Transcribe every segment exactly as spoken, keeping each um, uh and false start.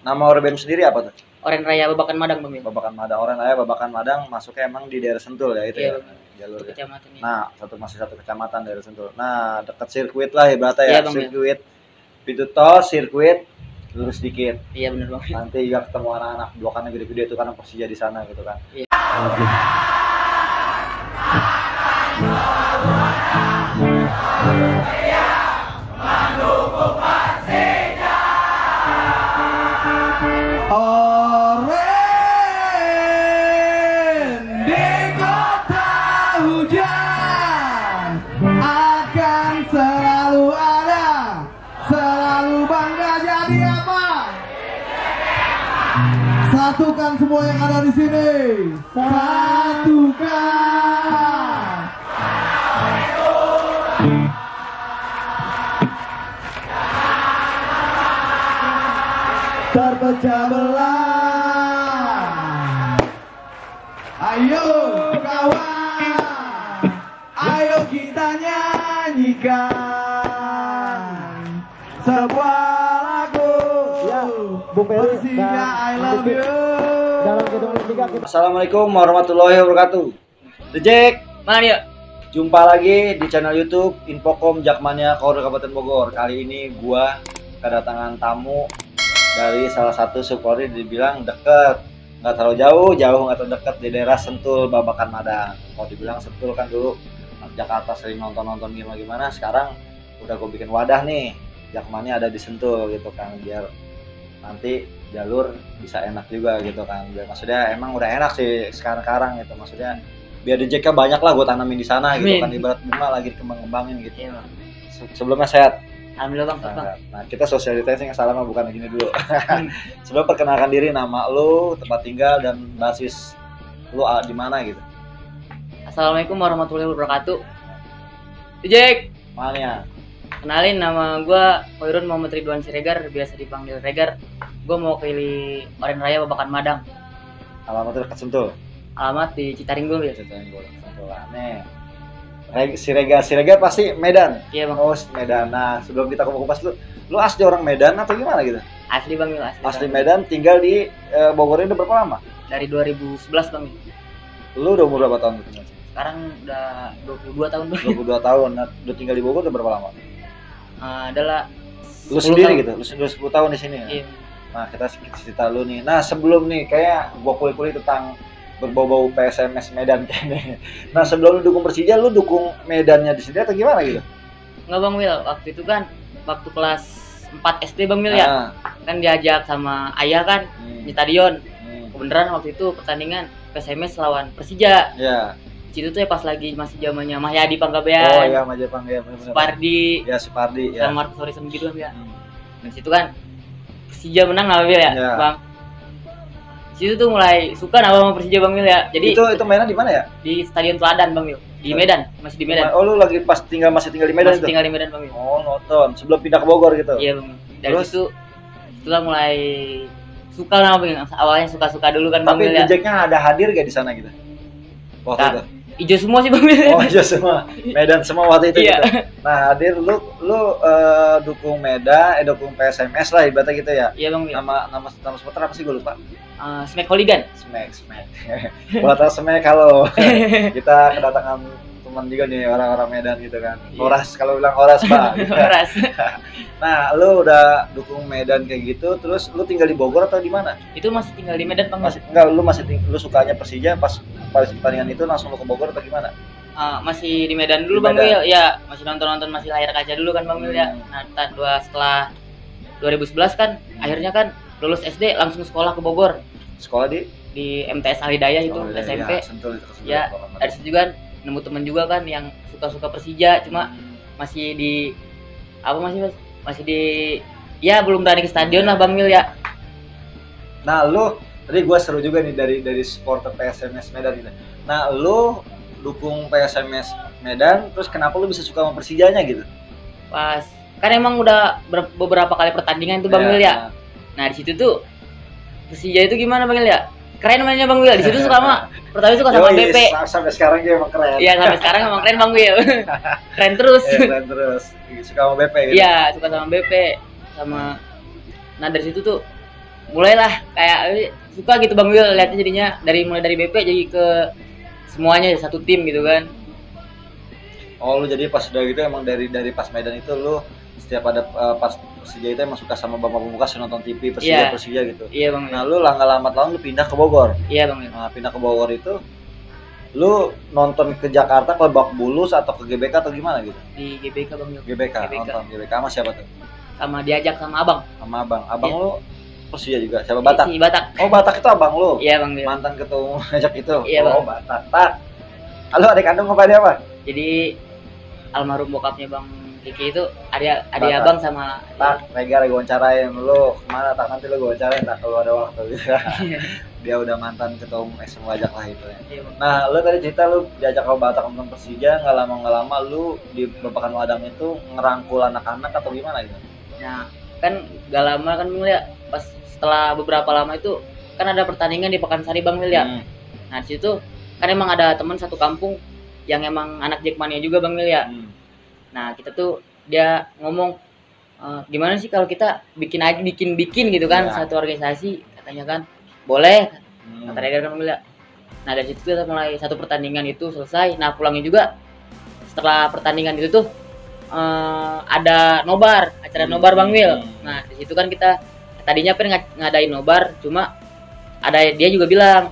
Nama Orebem sendiri apa tuh? Oren Raya Babakan Madang Bang Wil. Babakan Madang. Oren Raya Babakan Madang masuknya emang di daerah Sentul ya itu Iya, ya. Jalur satu ya. kecamatan ini. Nah, satu masih satu kecamatan daerah Sentul. Nah, dekat sirkuit lah ibaratnya ya. Iya, Bang, sirkuit. Pintu tol, sirkuit, lurus dikit. Iya benar Bang. Nanti juga ketemu anak-anak blokannya gede-gede itu karena Persija di sana gitu kan. Iya. Oren di kota hujan akan selalu ada, selalu bangga. Jadi apa? Satukan semua yang ada di sini. Satukan. Terpecah belah. Ayo kawan, ayo kita nyanyikan sebuah lagu. Ya, Bung Peri, Persija I love you. dalam gedung Liga kita. Assalamualaikum warahmatullahi wabarakatuh. The Jack, Mana dia? jumpa lagi di channel YouTube Infokom Jakmania Kabupaten Bogor. Kali ini gua kedatangan tamu dari salah satu supporter dibilang deket, nggak terlalu jauh, jauh nggak terlalu deket di daerah Sentul Babakan Madang. Kalau dibilang Sentul kan dulu anak Jakarta sering nonton-nonton gimana gimana, sekarang udah gue bikin wadah nih, Jakmania ada di Sentul gitu kan, biar nanti jalur bisa enak juga gitu kan. Biar maksudnya emang udah enak sih sekarang-sekarang gitu, maksudnya biar di J K banyak lah gue tanamin di sana gitu kan, ibarat bunga lagi dikembang-kembangin gitu. Iya Bang. Se- Sebelumnya sehat. Alhamdulillah Bang. Sehat, Bang. Nah, nah, kita social distancing yang salah mah bukan gini dulu. Sebelum perkenalkan diri, nama lu, tempat tinggal dan basis lu ah, di mana gitu. Assalamualaikum warahmatullahi wabarakatuh. Jack, Mana ya? kenalin nama gua Koirun Muhammad Ridwan Siregar, biasa dipanggil Regar. Gua mau pilih Oren Raya Babakan Madang. Alamatnya dekat Sentul. Alamat di Citaringgul ya. Ceritain gue Sentul aneh. Reg- Siregar, Siregar pasti Medan. Iya Bang. Oh, Medan. Nah, sebelum kita kupas lu, lu asli orang Medan atau gimana gitu? Asli Bang Wil, asli. Asli Bang. Medan, tinggal di eh, Bogor ini udah berapa lama? Dari dua ribu sebelas Bang. Lu udah umur berapa tahun tinggal sini? Sekarang udah dua puluh dua tahun Bang. dua puluh dua tahun. Nah, udah tinggal di Bogor udah berapa lama? Uh, adalah Lu sepuluh sendiri tahun. gitu, lu udah sepuluh tahun di sini ya? Iya. Nah, kita sedikit cerita lu nih. Nah, sebelum nih kayak gua kulik-kulik tentang berbau-bau P S M S Medan kayaknya. Nah, sebelum lu dukung Persija, lu dukung Medannya di sini atau gimana gitu? Enggak Bang Wil, waktu itu kan waktu kelas empat S D Bang Wil ya. Nah, Kan diajak sama ayah kan hmm, di stadion. hmm, Kebenaran waktu itu pertandingan P S M S lawan Persija. ya. Di situ tuh ya pas lagi masih zamannya Mahyadi Oh Panggabean, iya, Majapahit ya benar-benar. Supardi, Ya, Supardi ya. sama Marcus Horizon gitu kan ya. Hmm. Dan situ kan Persija menang lah Wil ya, Ya. Bang. Di situ tuh mulai suka sama Persija Bang Wil ya. Jadi Itu itu mainan di mana ya? di Stadion Teladan Bang Wil, di Medan, masih di Medan. Oh, lu lagi pas tinggal masih tinggal di Medan Masih itu? tinggal di Medan Bang Wil. Oh, nonton. Sebelum pindah ke Bogor gitu. Iya Bang. Dari Terus? situ setelah mulai suka lah Bang. Awalnya suka-suka dulu kan Bang Tapi Wil ya. Jacknya ada hadir gak di sana gitu? Waktu Nah, itu. Ijo semua sih Bang Wil. Oh iya semua, Medan semua waktu itu Iya. gitu. Nah hadir lu lu eh, dukung Medan, eh dukung P S M S lah ibaratnya gitu ya. Iya Bang Wil. Nama nama nama supporter apa sih gue lupa. Uh, Smack Hooligan. Smack Smack. Buat Smack kalau kita kedatangan teman juga nih orang-orang Medan gitu kan. Iya. Horas kalau bilang Horas Pak. Gitu. Horas. Nah lu udah dukung Medan kayak gitu, terus lu tinggal di Bogor atau di mana? Itu masih tinggal di Medan Bang Wil. Masih enggak, lu masih ting- lu sukanya Persija pas pas pertandingan itu langsung lu ke Bogor atau gimana? Uh, masih di Medan dulu Di Bang Medan. Wil. Ya, masih nonton-nonton masih layar kaca dulu kan Bang Wil ya. Hmm. Nah, ta- dua setelah dua ribu sebelas kan akhirnya kan lulus S D langsung sekolah ke Bogor Sekolah di di M T S Alhidayah itu Oh, iya, S M P. iya, Sentul itu, Sentul. Ya, dari situ juga kan nemu temen juga kan yang suka-suka Persija, cuma masih di apa masih Mas? Masih di ya belum berani ke stadion lah Bang Wil ya. Nah, lu tadi gua seru juga nih dari dari supporter P S M S Medan gitu. Nah, lu dukung P S M S Medan, terus kenapa lu bisa suka sama Persijanya gitu? Pas kan emang udah ber- beberapa kali pertandingan itu Bang Wil ya. Nah, di situ tuh Persija itu gimana Bang Wil ya? Keren mainnya Bang Wil. Di situ suka sama pertama suka sama Yoi, B P. sa- Sampai sekarang dia emang keren. Iya, sampai sekarang emang keren Bang Wil. Keren terus. Iya, keren terus. Suka sama B P gitu. Iya, suka sama B P sama. Nah, dari situ tuh mulailah kayak eh, suka gitu Bang Wil lihatnya jadinya dari mulai dari B P jadi ke semuanya satu tim gitu kan. Oh lu jadi pas udah gitu emang dari dari pas Medan itu lu setiap ada uh, pas Persija itu emang suka sama Bambang Pamungkas nonton T V Persija Iya. Persija gitu. Iya Bang Wil. Nah lu langkah lambat laun lu pindah ke Bogor. Iya Bang Wil. Nah pindah ke Bogor itu lu nonton ke Jakarta ke Lebak Bulus atau ke G B K atau gimana gitu? Di G B K Bang Wil. G B K, G B K. nonton G B K sama siapa tuh? Sama diajak sama Abang. Sama abang. Abang Iya. lu Persija juga, siapa Batak? Si Batak. Oh Batak itu abang lu? Iya Bang Wil. Mantan ketua umum ajak itu? Iya, Oh Bang. Batak. Tak. Halo adik kandung apa dia apa? Jadi almarhum bokapnya Bang Kiki itu ada ada Batak. Abang sama Tak, Regar gue wawancarain lu kemana tak nanti lu gue wawancarain tak kalau ada waktu gitu. Dia udah mantan ketua umum S M Wajak lah itu ya. Iya, Bang. Nah, lu tadi cerita lu diajak ke Batak nonton Persija, nggak lama nggak lama lu di Babakan Madang itu ngerangkul anak-anak atau gimana gitu? Nah, kan gak lama kan Bang Wil ya. Pas setelah beberapa lama itu kan ada pertandingan di Pekansari Bang Wil ya. Hmm. Nah, di situ kan emang ada teman satu kampung yang emang anak Jackmania juga Bang Wil ya. Hmm. Nah, kita tuh dia ngomong "E, gimana sih kalau kita bikin aja bikin-bikin gitu kan Ya. satu organisasi katanya kan. Boleh Hmm. kata Regar kan Bang Wil ya. Nah, dari situ kita mulai satu pertandingan itu selesai. Nah, pulangnya juga setelah pertandingan itu tuh eh, ada nobar, acara nobar Bang Wil. Nah, di situ kan kita tadinya pengen ngad- ngadain nobar, cuma ada dia juga bilang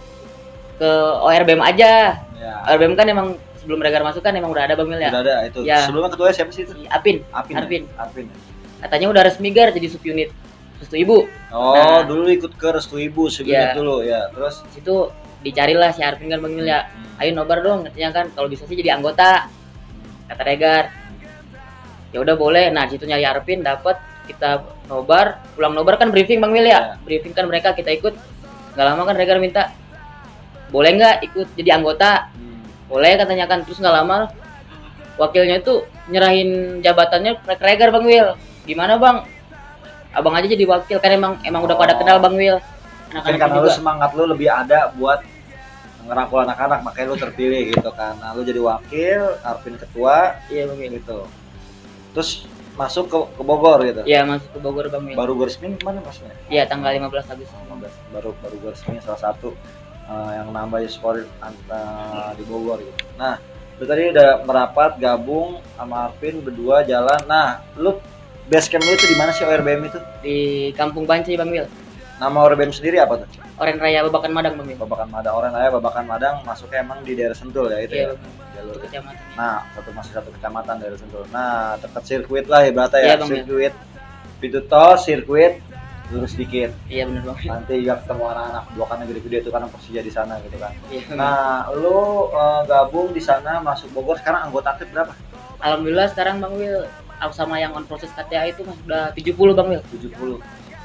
ke O R B M aja. Ya. O R B M kan emang sebelum Regar masuk kan emang udah ada Bang Wil ya. Udah ada itu. Ya. Sebelumnya ketua siapa sih itu? Si Apin, Apin. Arvin. Ya? Apin. ya? Katanya udah resmi Gar jadi subunit Restu Ibu. Oh, Nah. dulu ikut ke Restu Ibu sebelumnya Ya. dulu ya. Terus Di situ dicarilah si Arvin kan Bang Wil ya. Hmm. Ayo nobar dong, katanya kan kalau bisa sih jadi anggota. Kata Regar. Ya udah boleh. Nah, di situ nyari Arvin dapat kita nobar, pulang nobar kan briefing Bang Wil ya. Ya. Briefing kan mereka kita ikut. Gak lama kan Regar minta boleh nggak ikut jadi anggota? Hmm. Boleh katanya kan. Terus nggak lama wakilnya itu nyerahin jabatannya ke Regar Bang Wil. Gimana Bang? Abang aja jadi wakil kan emang emang udah pada Oh. kenal Bang Wil. Mungkin Anak-anak karena lu juga. semangat lu lebih ada buat ngerangkul anak-anak makanya lu terpilih gitu kan. Nah, lu jadi wakil, Arvin ketua Iya Bang Wil. gitu. Terus masuk ke, ke Bogor gitu. Iya masuk ke Bogor Bang Wil. Baru gue resmi kemana maksudnya? Iya tanggal lima belas Agustus. lima belas baru baru gue resmi salah satu uh, yang nambah skor uh, di Bogor gitu. Nah, lu tadi udah merapat gabung sama Arvin berdua jalan. Nah, lu base camp lu itu di mana sih O R B M itu? Di Kampung Banci Bang Wil. Nama O R B M sendiri apa tuh? Oren Raya Babakan Madang Bang Wil. Babakan Madang, Oren Raya Babakan Madang masuknya emang di daerah Sentul ya itu Iya ya. Bang Wil. Jalur. Itu kecamatan. Nah, satu masih satu kecamatan daerah Sentul. Nah, dekat sirkuit lah ibaratnya ya. Iya, Bang, Sirkuit pintu tol, sirkuit lurus dikit. Iya benar Bang Wil. Nanti juga ketemu anak-anak blokannya gede-gede itu kan Persija di sana gitu kan. Iya. Bang Wil. Nah, lu uh, gabung di sana masuk Bogor sekarang anggota aktif berapa? Alhamdulillah sekarang Bang Wil aku sama yang on proses K T A itu mas udah tujuh puluh Bang Wil. tujuh puluh.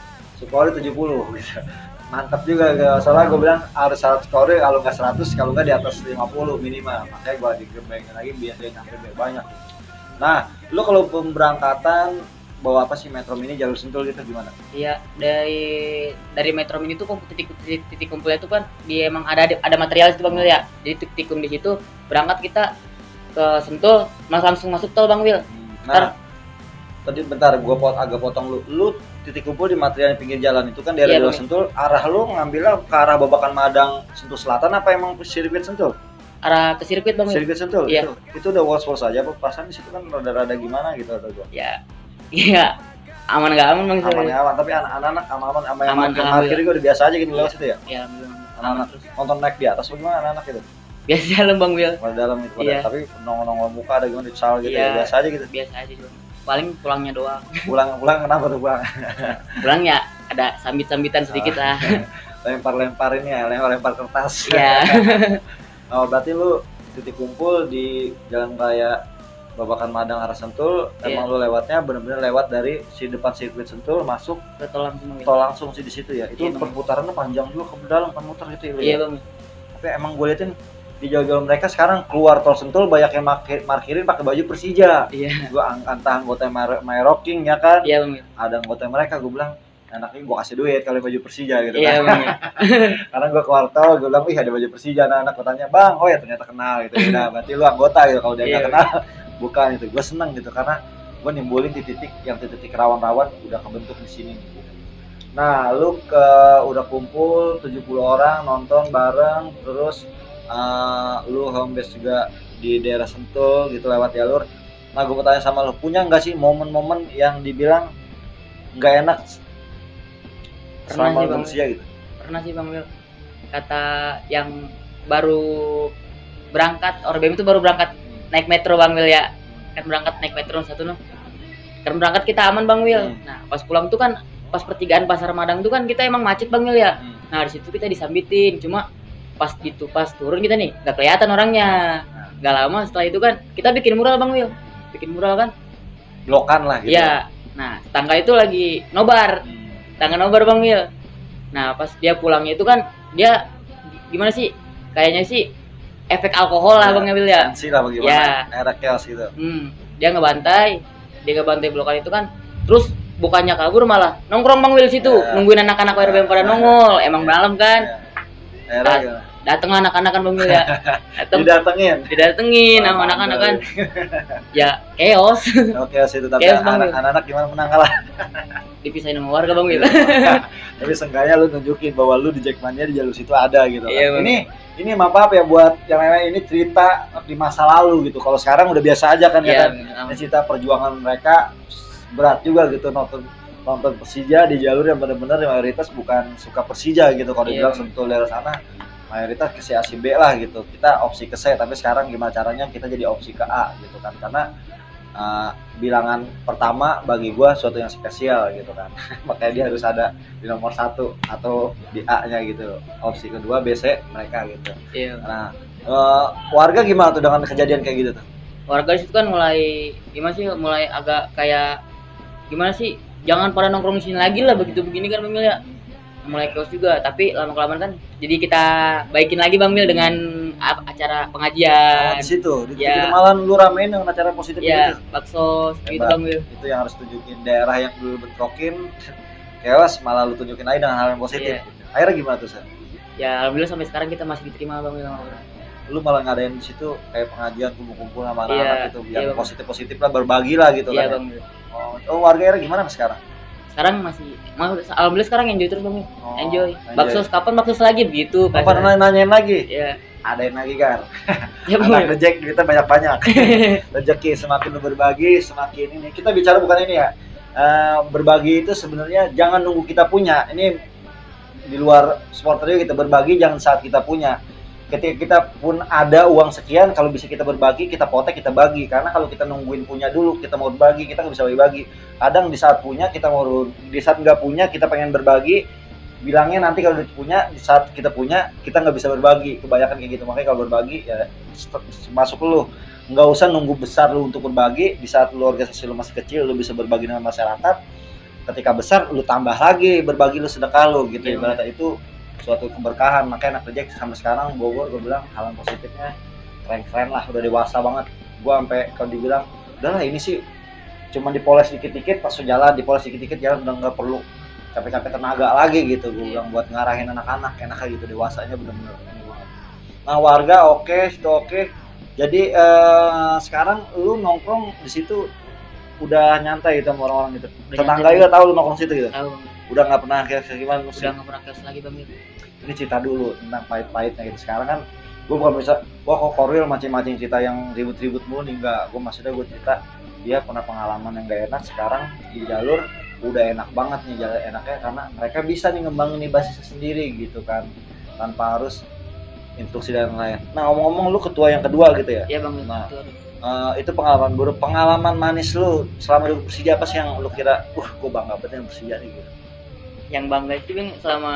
Skor tujuh puluh gitu. Mantap juga gak soalnya gue bilang harus seratus skor kalau nggak seratus kalau nggak di atas lima puluh minimal. Makanya gue digembengin lagi biar dia nyampe biar banyak. Nah, lu kalau pemberangkatan bawa apa sih Metro Mini jalur Sentul gitu gimana? Iya dari dari Metro Mini tuh titik titik, titik kumpulnya tuh kan dia emang ada ada material itu Bang Wil ya. Jadi titik tikum di situ berangkat kita ke Sentul mas langsung masuk tol Bang Wil. Nah, tadi bentar gua pot agak potong lu. Lu titik kumpul di material pinggir jalan itu kan daerah Iya, daerah Bang. Sentul. Arah lu ngambilnya ke arah Babakan Madang Sentul Selatan apa emang sirkuit Sentul? Arah ke sirkuit Bang Wil. Sirkuit Sentul. Iya. Itu, itu udah was-was aja apa perasaan di situ kan rada-rada gimana gitu atau gua. Ya. Iya. Aman nggak aman Bang Wil. Aman ya aman, tapi anak-anak aman-aman sama yang Aman, parkir alhamdulillah. parkir juga udah biasa aja gitu lewat situ ya. Ya alhamdulillah. Anak-anak terus. nonton naik di atas bagaimana anak-anak gitu. Biasa lah Bang Wil. Pada dalam itu pada Iya. tapi nongol-nongol muka ada gimana di sal gitu Iya. ya. Biasa aja gitu. Biasa aja Bang. Paling pulangnya doang. Pulang-pulang kenapa tuh pulang? Pulang ya ada sambit-sambitan sedikit lah. Lempar-lempar ini ya, lempar-lempar kertas. Iya. Oh, berarti lu titik kumpul di Jalan Raya Babakan Madang arah Sentul, Iya. emang lu lewatnya bener-bener lewat dari si depan sirkuit Sentul masuk Ke tol langsung Bang Wil. tol langsung sih di situ ya. Itu Iya, Bang. perputarannya panjang juga ke dalam kan muter gitu ya. Lu Iya ya? Bang. Tapi emang gue liatin di jalur mereka sekarang keluar tol Sentul banyak yang markir, markirin pakai baju Persija. Iya. Gue entah anggota My Rocking ya kan, Iya Bang Wil. ada anggota mereka gue bilang anaknya gue kasih duit kalau baju Persija gitu Iya kan. Bang Wil. Karena gue keluar tol gue bilang wih ada baju Persija anak-anak gue tanya bang oh ya ternyata kenal gitu. Udah berarti lu anggota gitu kalau dia nggak Iya. kenal bukan itu. Gue seneng gitu karena gue nimbulin di titik yang titik-titik rawan-rawan udah kebentuk di sini gitu. Nah, lu ke udah kumpul tujuh puluh orang nonton bareng, terus uh, lu home base juga di daerah Sentul gitu lewat jalur. Nah, gue mau tanya sama lu, punya nggak sih momen-momen yang dibilang nggak enak Pernah selama sih, lu Bang. berusia gitu? Pernah sih Bang Wil. Kata yang baru berangkat, Or B M itu baru berangkat naik metro Bang Wil ya. Kan berangkat naik metro satu no. Kan berangkat kita aman Bang Wil. Hmm. Nah, pas pulang tuh kan pas pertigaan Pasar Madang tuh kan kita emang macet Bang Wil ya. Hmm. Nah, di situ kita disambitin. Cuma pas gitu pas turun kita nih nggak kelihatan orangnya. Nggak lama setelah itu kan kita bikin mural Bang Wil. Bikin mural kan. Blokan lah gitu. Iya. Nah, tetangga itu lagi nobar. Hmm. Tetangga nobar Bang Wil. Nah, pas dia pulangnya itu kan dia gimana sih? Kayaknya sih efek alkohol lah Bang Wil ya. Sensi lah bagaimana, Ya. era chaos gitu. Hmm, dia ngebantai, dia ngebantai blokan itu kan. Terus bukannya kabur malah nongkrong Bang Wil situ, Ya. nungguin anak-anak R B M pada nongol. Emang malam kan. Ya. Era Ah, gitu. Dateng anak-anak kan Bang Wil ya. Dateng, Didatengin. didatengin sama anak-anak kan. Ya, chaos. Oke, situ tapi Chaos, Bang, Wil. anak-anak gimana menang kalah. Dipisahin sama warga Bang Wil. Tapi seenggaknya lu nunjukin bahwa lu di Jackmania di jalur situ ada gitu kan. Iya, Bang. Ini ini maaf ya buat yang lain ini cerita di masa lalu gitu. Kalau sekarang udah biasa aja kan ya Iya, kan. bener. Ini cerita perjuangan mereka berat juga gitu nonton nonton Persija di jalur yang benar-benar mayoritas bukan suka Persija gitu. Kalau Iya. dibilang Sentul daerah sana mayoritas ke C A C B lah gitu. Kita opsi ke C, tapi sekarang gimana caranya kita jadi opsi ke A gitu kan. Karena uh, bilangan pertama bagi gua suatu yang spesial gitu kan. Makanya dia harus ada di nomor satu atau di A-nya gitu. Opsi kedua B C mereka gitu. Iya. Nah, uh, warga gimana tuh dengan kejadian kayak gitu tuh? Warga di situ kan mulai gimana sih? Mulai agak kayak gimana sih? Jangan pada nongkrong di sini lagi lah begitu begini kan Bang Wil ya. Mulai chaos juga, tapi lama kelamaan kan jadi kita baikin lagi Bang Wil dengan a- acara Oh, pengajian. di situ, di Ya. ya. Malah lu ramein dengan acara positif Ya, gitu. bakso gitu Hebat. Bang Wil. Itu yang harus tunjukin daerah yang dulu bentrokin chaos malah lu tunjukin aja dengan hal yang positif. Iya. Akhirnya gimana tuh, San? Ya alhamdulillah sampai sekarang kita masih diterima Bang Wil sama orang. Lu malah ngadain di situ kayak pengajian kumpul-kumpul sama Iya, anak-anak gitu biar iya, Bang. positif-positif lah berbagi lah gitu Iya kan. Bang Wil. Oh, oh, warga akhirnya gimana sekarang? Sekarang masih mau alhamdulillah sekarang enjoy terus Bang Wil. Oh, Enjoy. enjoy. Bakso kapan bakso lagi begitu Apa pernah nanyain lagi? Ya. Adain lagi kan. Ya Bang Anak Wil. reject kita banyak-banyak. Rezeki semakin lu berbagi semakin ini. Kita bicara bukan ini ya. Eh, berbagi itu sebenarnya jangan nunggu kita punya. Ini di luar supporter juga kita berbagi jangan saat kita punya. Ketika kita pun ada uang sekian, kalau bisa kita berbagi, kita potek, kita bagi. Karena kalau kita nungguin punya dulu, kita mau berbagi, kita nggak bisa bagi-bagi. Kadang di saat punya, kita mau di saat nggak punya, kita pengen berbagi. Bilangnya nanti kalau udah punya, di saat kita punya, kita nggak bisa berbagi. Kebanyakan kayak gitu. Makanya kalau berbagi, ya masuk lu. Nggak usah nunggu besar lu untuk berbagi. Di saat lu organisasi lu masih kecil, lu bisa berbagi dengan masyarakat. Ketika besar, lu tambah lagi berbagi lu sedekah lu gitu. Iya, Ibaratnya itu suatu keberkahan. Makanya anak reject sampai sekarang Bogor gue bilang hal yang positifnya keren-keren lah, udah dewasa banget. Gue sampai kalau dibilang udahlah ini sih cuma dipoles dikit-dikit pas jalan, dipoles dikit-dikit jalan udah nggak perlu capek-capek tenaga lagi gitu. Gue bilang buat ngarahin anak-anak enak aja gitu, dewasanya bener-bener ini banget. Nah warga oke, situ oke. Jadi eh, sekarang lu nongkrong di situ udah nyantai gitu sama orang-orang gitu. Udah Tetangga nyantai. juga tahu lu nongkrong situ gitu. Tahu Bang. Udah nggak pernah kayak gimana Udah sih. enggak pernah chaos lagi Bang Wil. Ini cerita dulu tentang pahit-pahitnya gitu. Sekarang kan gue bukan bisa wah kok Korwil macing-macing cerita yang ribut-ribut mulu nih, enggak. Gue maksudnya gue cerita dia pernah pengalaman yang gak enak, sekarang di jalur udah enak banget nih jalan enaknya karena mereka bisa nih ngembangin nih basisnya sendiri gitu kan tanpa harus instruksi dan lain. Nah ngomong-ngomong lu ketua yang kedua gitu ya. Iya Bang Wil. Nah. Itu ada. Eh, itu pengalaman buruk, pengalaman manis lu selama di Persija apa sih yang lu kira, uh gue bangga banget dengan Persija nih gitu. Yang bangga itu Bang selama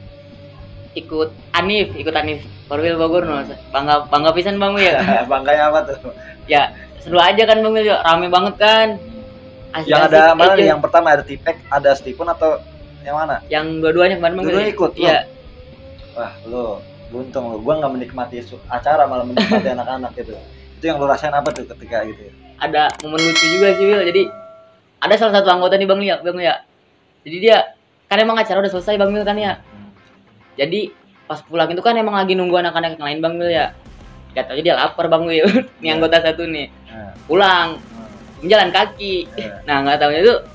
ikut Anif, ikut Anif Korwil Bogor no. Bangga bangga pisan Bang Wil. Bangganya apa tuh? Ya, seru aja kan Bang Wil, rame banget kan. Asik-asik Yang ada mana aja. nih? Yang pertama ada Tipek, ada Stephen atau yang mana? Yang dua-duanya kemarin Bang Wil. Dua-duanya ikut, Iya. Wah, lu beruntung lu. Gua nggak menikmati su- acara, malah menikmati anak-anak gitu. Itu yang lu rasain apa tuh ketika gitu ya? Ada momen lucu juga sih Wil. Jadi ada salah satu anggota nih Bang ya, Bang ya. Jadi dia kan emang acara udah selesai Bang Wil kan ya. Jadi pas pulang itu kan emang lagi nunggu anak-anak yang lain Bang Wil ya. Gak tau dia lapar Bang Wil. Nih Iya. anggota satu nih. Nah, Pulang nah, jalan kaki. nah. Nah, nggak tahunya itu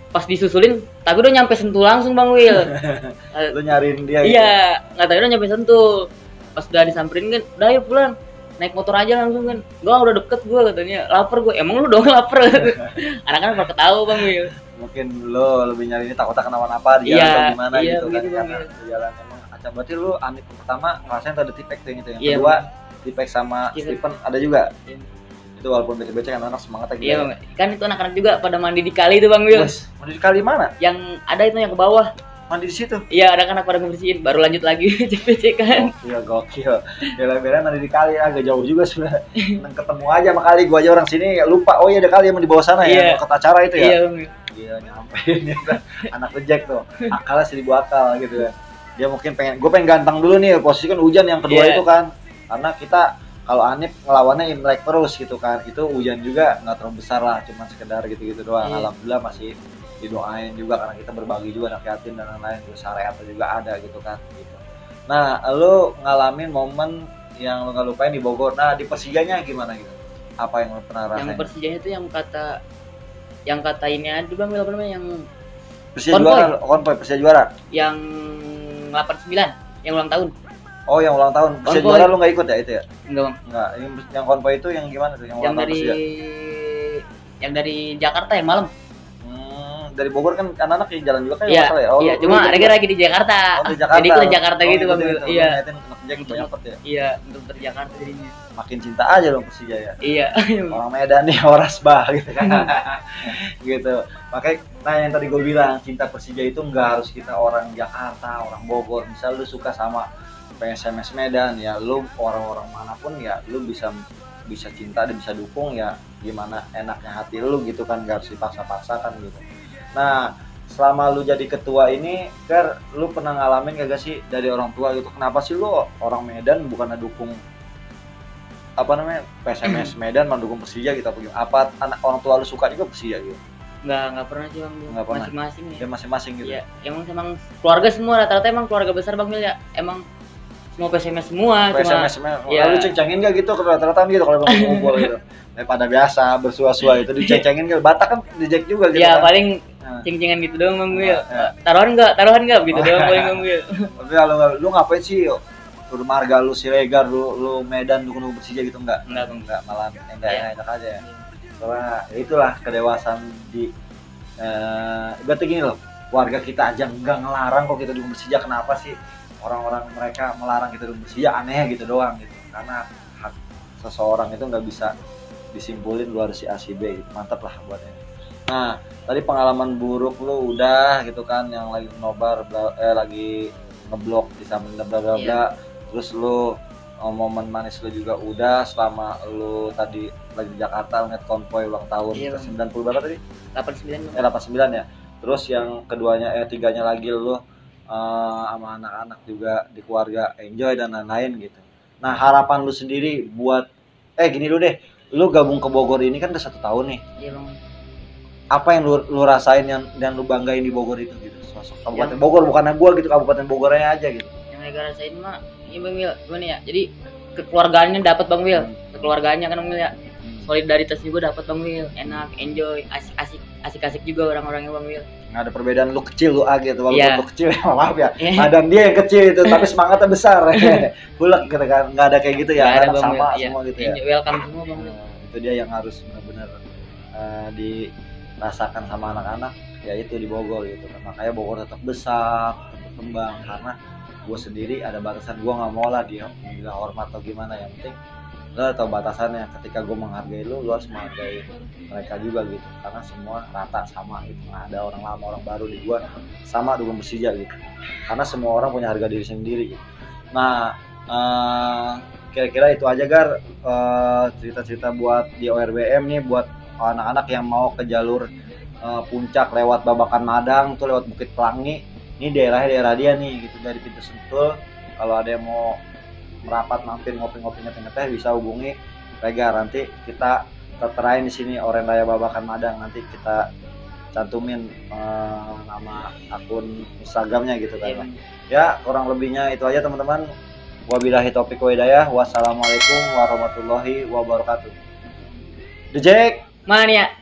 pas disusulin tapi udah nyampe Sentul langsung Bang Wil. Lu nyariin dia gitu? Iya, nggak tahu udah nyampe Sentul. Pas udah disamperin kan, udah ayo pulang. Naik motor aja langsung kan. Gua udah deket gua katanya. Lapar gua. Emang lu doang lapar. Anak-anak baru ketahu Bang Wil. Mungkin lo lebih nyari ini takut kenapa-napa di jalan Iya, atau gimana iya, gitu kan begitu, karena Bang. di jalan emang acak. Berarti lu Anip pertama ngerasain tadi tipek tuh yang itu. Yang Iya, kedua tipek sama Stephen. Stephen ada juga. Iya. Itu walaupun becek-becek kan anak semangat lagi. Iya, Bang. Kan itu anak-anak juga pada mandi di kali itu Bang Wil. Wes, mandi di kali mana? Yang ada itu yang ke bawah. Mandi di situ. Iya, anak-anak pada ngebersihin, baru lanjut lagi cek kan. Gokil, gokil. Bela-bela mandi di kali agak jauh juga sebenarnya. Neng ketemu aja sama kali, gua aja orang sini lupa. Oh iya ada kali yang di bawah sana ya, Iya. mau ke acara itu ya. Iya, Bang. Gila nyampein ya kan. Anak reject tuh. Akalnya seribu akal gitu kan. Dia mungkin pengen, gue pengen ganteng dulu nih, posisi kan hujan yang kedua Iya. itu kan. Karena kita kalau Anip ngelawannya Imlek terus gitu kan. Itu hujan juga nggak terlalu besar lah, cuma sekedar gitu-gitu doang. Iya. Alhamdulillah masih didoain juga karena kita berbagi juga anak yatim dan lain-lain, terus syariat juga ada gitu kan gitu. Nah, lu ngalamin momen yang lu nggak lupain di Bogor. Nah, di Persijanya gimana gitu? Apa yang lu pernah rasain? Yang Persijanya itu yang kata yang kata ini aja Bang Wil, apa namanya yang Persija Konvoy. juara, konvoy Persija juara. yang delapan puluh sembilan yang ulang tahun. Oh, yang ulang tahun. Persija Konvoy. juara lu nggak ikut ya itu ya? Enggak, Bang. Enggak, yang, yang konvoy itu yang gimana tuh? Yang, Yang ulang tahun dari Persija? yang dari Jakarta yang malam. Hmm, dari Bogor kan anak-anak yang jalan juga kan ya, Iya, masalah ya? Oh, iya, lu- cuma lu ikut mereka juga? lagi di Jakarta. Oh, di Jakarta. Jadi ikut di Jakarta Oh, gitu, Bang. ikutin Wil. itu. Iya. Lu ngeliatin anak Jack banyak banget ya. Iya, untuk dari Jakarta jadinya. Makin cinta aja dong Persija ya. Iya. Orang Medan nih, orang bah gitu kan. Gitu. Makanya nah yang tadi gue bilang, cinta Persija itu nggak harus kita orang Jakarta, orang Bogor. Misal lu suka sama P S M S Medan ya, lu orang-orang manapun ya lu bisa bisa cinta dan bisa dukung ya gimana enaknya hati lu gitu kan, nggak harus dipaksa-paksakan gitu. Nah, selama lu jadi ketua ini, Ker, lu pernah ngalamin gak, gak sih dari orang tua gitu? Kenapa sih lu orang Medan bukannya dukung apa namanya P S M S Medan mendukung Persija gitu apa gimana? Apa anak orang tua lu suka juga Persija gitu? Enggak, enggak pernah sih, Bang. Nggak pernah. Masing-masing ya. Ya masing-masing gitu. Iya, emang emang keluarga semua rata-rata emang keluarga besar Bang Mil ya. Emang semua P S M S semua, P S M S cuma Medan. Iya. Lalu ceng-cengin gak gitu ke rata-rata gitu kalau emang ngumpul gitu. Daripada biasa bersua-sua itu diceng-cengin gitu. Batak kan dijek juga gitu ya kan. paling Nah. ceng-cengan gitu doang Bang Mil. Nah, ya. Taruhan enggak? Taruhan enggak gitu doang paling Bang Mil. Tapi kalau lu ngapain sih yuk? Lu marga lu Siregar lu lu Medan dukung dukung Persija gitu enggak? Enggak, Bang. Enggak, malah enggak Iya. enak aja ya. Soalnya ya itulah kedewasaan di eh berarti gini loh, warga kita aja enggak ngelarang kok kita dukung Persija, kenapa sih orang-orang mereka melarang kita dukung Persija? Aneh gitu doang gitu. Karena hak seseorang itu nggak bisa disimpulin lu harus si A si B gitu. Mantap lah buatnya. Nah, tadi pengalaman buruk lu udah gitu kan, yang lagi nobar bla- eh lagi ngeblok di samping bla bla bla Iya. bla. Terus lu oh, momen manis lu juga udah selama lu tadi lagi di Jakarta ngeliat konvoy ulang tahun Iya, ke Bang. sembilan puluh berapa tadi? delapan puluh sembilan Bang. Eh delapan puluh sembilan ya. Terus yang keduanya eh tiganya lagi lu eh, sama anak-anak juga di keluarga enjoy dan lain-lain gitu. Nah, harapan lu sendiri buat eh gini dulu deh. Lu gabung ke Bogor ini kan udah satu tahun nih. Iya Bang. Apa yang lu, lu rasain yang dan lu banggain di Bogor itu gitu? Sosok Kabupaten Yang- Bogor, bukannya gua gitu, Kabupaten Bogornya aja gitu. Yang mereka rasain mah iya Bang Mil, gimana ya? Jadi kekeluargaannya dapat Bang Mil. Kekeluargaannya kan Bang Mil ya. Solidaritas juga dapat Bang Mil. Enak, enjoy, asik-asik asik-asik juga orang-orangnya Bang Mil. Nggak ada perbedaan lu kecil lu A gitu, walaupun Iya. lu kecil ya maaf ya. Iya. Ada dia yang kecil itu tapi semangatnya besar. Bulek gitu kan. Nggak ada kayak gitu ya. Nggak ada, Anak Bang sama Mil. Iya. semua gitu ya. Enjoy, welcome semua Bang Mil. Nah, itu dia yang harus benar-benar eh, dirasakan sama anak-anak ya itu di Bogor gitu kan. Makanya Bogor tetap besar, tetap berkembang karena gue sendiri ada batasan, gue nggak mau lah dia bilang hormat atau gimana, yang penting lo tau batasannya. Ketika gue menghargai lu, lu harus menghargai mereka juga gitu, karena semua rata sama gitu, nggak ada orang lama orang baru di gue sama dukung Persija gitu, karena semua orang punya harga diri sendiri gitu. Nah eh, kira-kira itu aja Gar eh, cerita-cerita buat di O R B M nih, buat anak-anak yang mau ke jalur eh, puncak lewat Babakan Madang tuh lewat Bukit Pelangi. Ini daerahnya daerah dia nih gitu, dari pintu Sentul. Kalau ada yang mau merapat mampir ngopi-ngopi ngeteh-ngeteh bisa hubungi Regar, nanti kita terterain di sini Oren Raya Babakan Madang, nanti kita cantumin eh, nama akun Instagramnya gitu kan. Iya, Bang. Ya kurang lebihnya itu aja teman-teman. Wabillahi taufiq wa hidayah. Wassalamualaikum warahmatullahi wabarakatuh. The Jack Mania.